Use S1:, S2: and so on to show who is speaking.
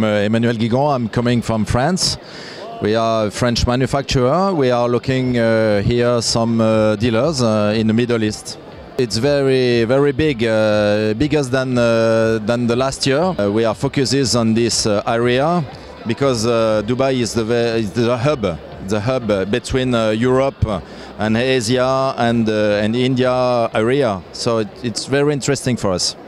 S1: I'm Emmanuel Guigon. I'm coming from France. We are a French manufacturer. We are looking here some dealers in the Middle East. It's very, very big, bigger than the last year. We are focuses on this area because Dubai is the hub between Europe and Asia and India area. So it's very interesting for us.